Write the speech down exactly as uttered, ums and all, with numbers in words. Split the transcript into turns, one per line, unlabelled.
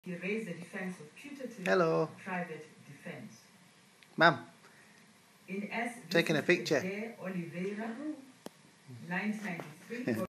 He raised the defense of putative
Hello.
private defense.
Ma'am.
In S.
Taking a picture.
Oliveira, nineteen ninety-three.